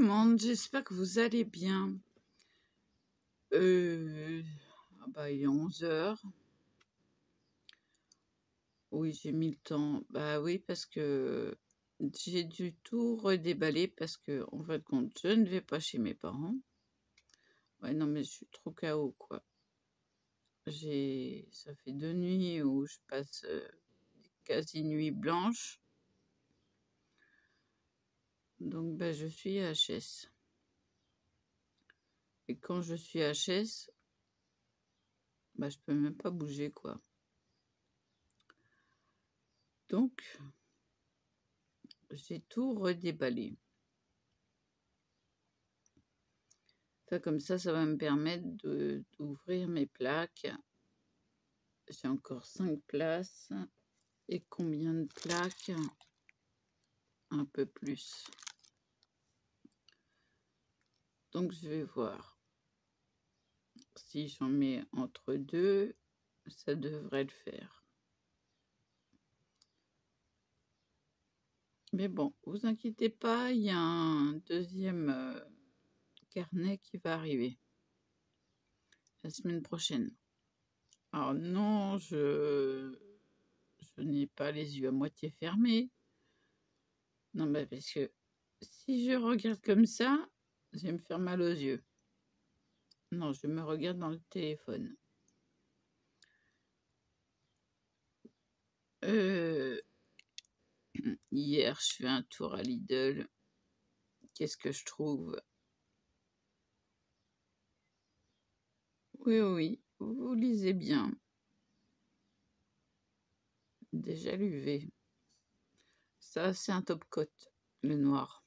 monde, j'espère que vous allez bien. Il est 11 h. Oui, j'ai mis le temps. Bah oui, parce que j'ai dû tout redéballer parce que, en fin de compte, je ne vais pas chez mes parents. Ouais, non, mais je suis trop KO, quoi. Ça fait 2 nuits où je passe des quasi nuits blanches. Donc, bah, je suis HS. Et quand je suis HS, bah, je peux même pas bouger, quoi. Donc, j'ai tout redéballé. Ça, comme ça va me permettre d'ouvrir mes plaques. J'ai encore 5 places. Et combien de plaques? Un peu plus. Donc, je vais voir. Si j'en mets entre deux, ça devrait le faire. Mais bon, vous inquiétez pas, il y a un deuxième carnet qui va arriver la semaine prochaine. Alors non, je n'ai pas les yeux à moitié fermés. Non, mais parce que si je regarde comme ça, je vais me faire mal aux yeux. Non, je me regarde dans le téléphone. Hier, je fais un tour à Lidl. Qu'est-ce que je trouve? Oui, oui, vous lisez bien. Déjà l'UV. Ça, c'est un top coat, le noir.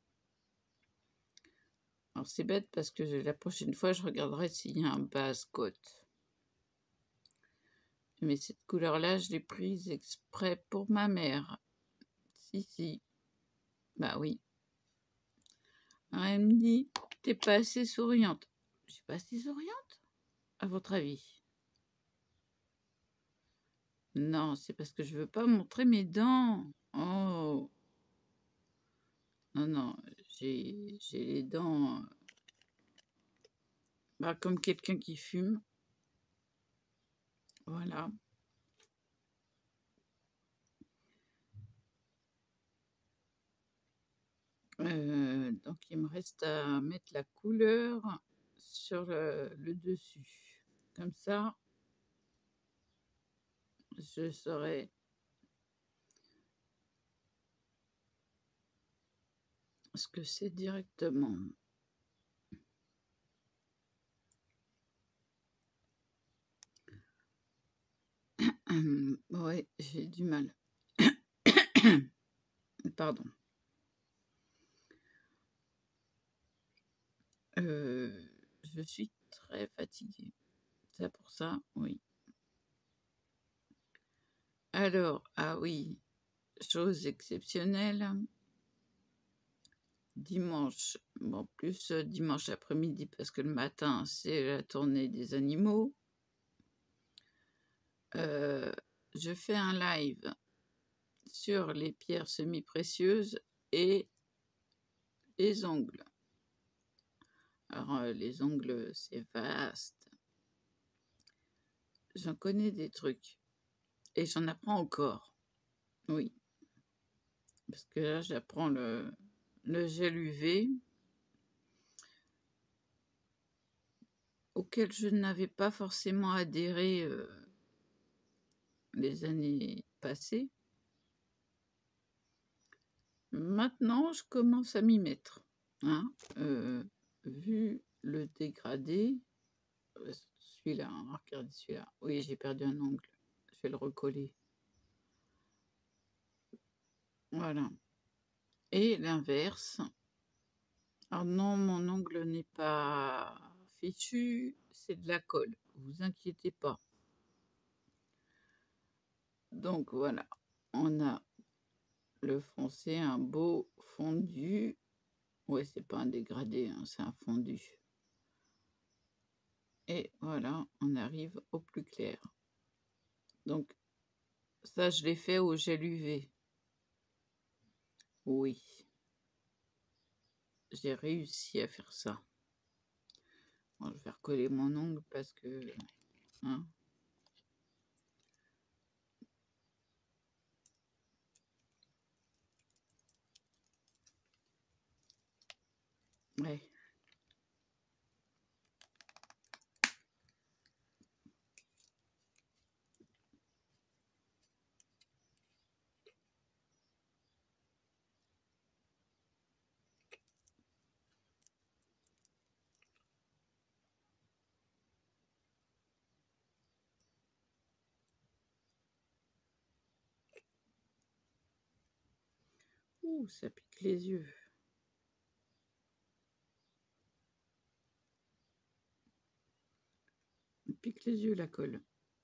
Alors, c'est bête parce que la prochaine fois, je regarderai s'il y a un base coat. Mais cette couleur-là, je l'ai prise exprès pour ma mère. Si. Bah oui. Alors, elle me dit, t'es pas assez souriante. Je suis pas assez souriante, à votre avis? Non, c'est parce que je veux pas montrer mes dents. Oh. Non, j'ai les dents comme quelqu'un qui fume. Voilà. Donc, il me reste à mettre la couleur sur le dessus. Comme ça, je saurai ce que c'est directement. Ouais, j'ai du mal. Pardon. Je suis très fatiguée. C'est pour ça, oui. Alors, ah oui, chose exceptionnelle. Dimanche, bon, plus dimanche après-midi, parce que le matin, c'est la tournée des animaux. Je fais un live sur les pierres semi-précieuses et les ongles. Alors, les ongles, c'est vaste. J'en connais des trucs. Et j'en apprends encore. Oui. Parce que là, j'apprends le gel UV, auquel je n'avais pas forcément adhéré les années passées. Maintenant, je commence à m'y mettre. Hein. Vu le dégradé, celui-là, regardez celui-là. Oui, j'ai perdu un ongle. Je vais le recoller. Voilà. Et l'inverse. Alors non, mon ongle n'est pas fichu, c'est de la colle. Vous inquiétez pas. Donc voilà, on a le foncé, un beau fondu. Ouais, c'est pas un dégradé, hein, c'est un fondu. Et voilà, on arrive au plus clair. Donc ça, je l'ai fait au gel UV. Oui. j'ai réussi à faire ça. Bon, je vais recoller mon ongle parce que... hein. Ouais. Ouh, ça pique les yeux. Ça pique les yeux, la colle.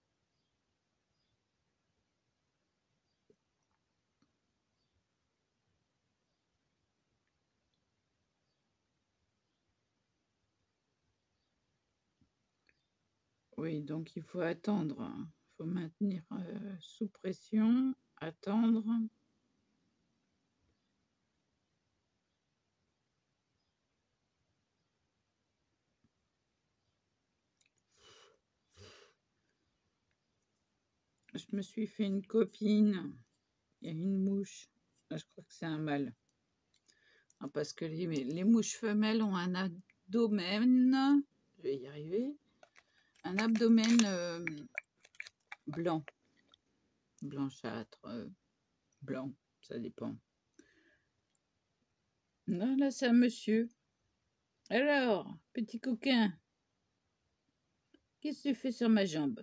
Oui, donc il faut attendre. Il faut maintenir sous pression, attendre. Je me suis fait une copine. Il y a une mouche. Ah, je crois que c'est un mâle. Ah, parce que les mouches femelles ont un abdomen. Je vais y arriver. Un abdomen blanc. Blanchâtre. Blanc. Ça dépend. Non, là, c'est un monsieur. Alors, petit coquin, qu'est-ce que tu fais sur ma jambe?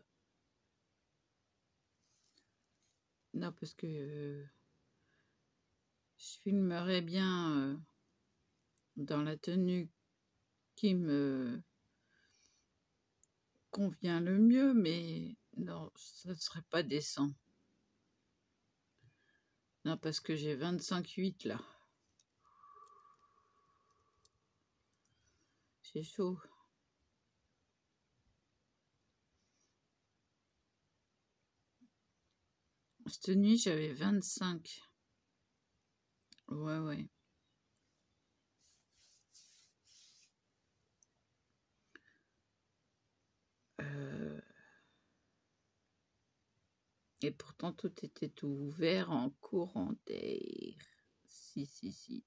Non, parce que je filmerais bien dans la tenue qui me convient le mieux, mais non, ça ne serait pas décent. Non, parce que j'ai 25,8 là. C'est chaud. Cette nuit, j'avais 25. Ouais, ouais. Et pourtant, tout était tout ouvert en courant d'air. Si, si, si.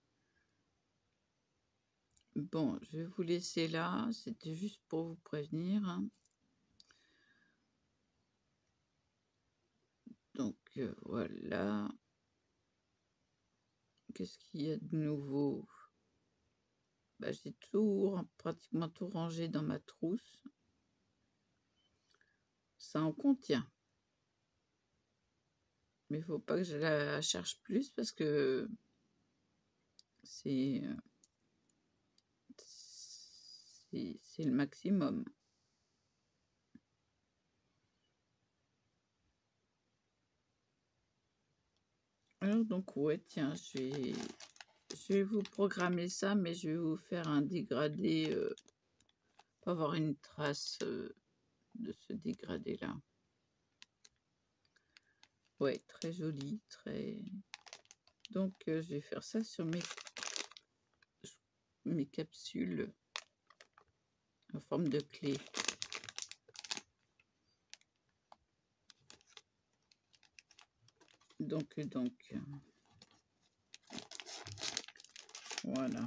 Bon, je vais vous laisser là. C'était juste pour vous prévenir. Hein. Donc, voilà. Qu'est-ce qu'il y a de nouveau? Bah, j'ai pratiquement tout rangé dans ma trousse. Ça en contient. Mais il faut pas que je la cherche plus parce que c'est le maximum. Alors donc ouais, tiens, je vais vous programmer ça, mais je vais vous faire un dégradé pour avoir une trace de ce dégradé là. Ouais, très joli, très. Donc je vais faire ça sur mes capsules en forme de clé. Donc, voilà.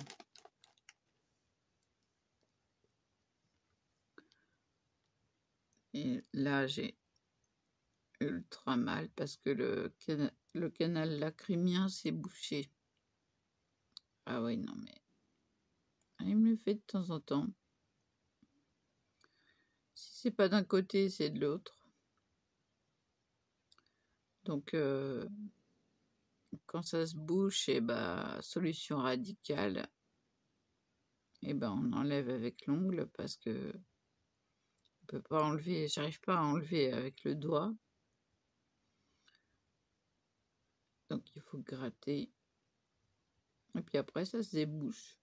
Et là, j'ai ultra mal parce que le canal lacrymien s'est bouché. Ah oui, non mais... il me le fait de temps en temps. Si c'est pas d'un côté, c'est de l'autre. Donc, quand ça se bouche, et bah, solution radicale, et ben on enlève avec l'ongle parce que on peut pas enlever, j'arrive pas à enlever avec le doigt. Donc il faut gratter. Et puis après, ça se débouche.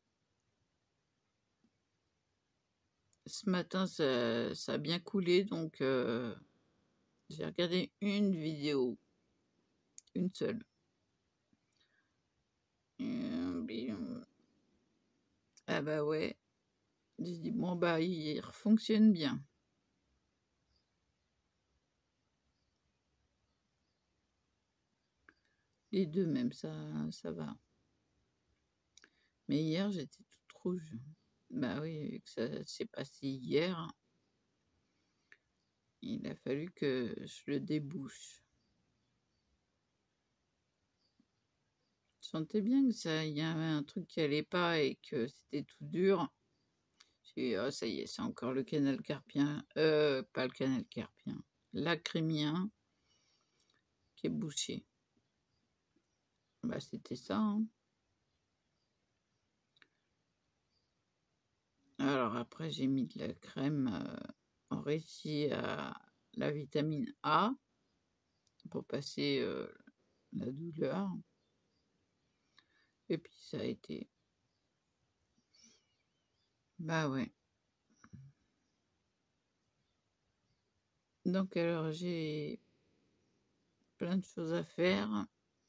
Ce matin, ça a bien coulé, donc j'ai regardé une vidéo. Une seule. Ah bah ouais. J'ai dit: «Bon bah, il fonctionne bien». Les 2 même, ça va. Mais hier, j'étais toute rouge. Bah oui, vu que ça s'est passé hier, il a fallu que je le débouche. Je sentais bien que ça il y avait un truc qui allait pas et que c'était tout dur. J'ai dit: «Oh ça y est, c'est encore le canal carpien», pas le canal carpien, lacrymien qui est bouché. Bah, c'était ça, hein. Alors après, j'ai mis de la crème, enrichie à la vitamine A pour passer, la douleur et puis ça a été. Bah, ouais. Donc alors j'ai plein de choses à faire.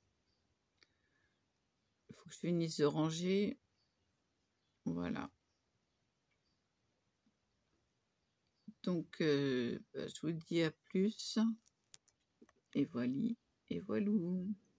Il faut que je finisse de ranger. Voilà. Donc bah, je vous dis à plus et voili et voilou.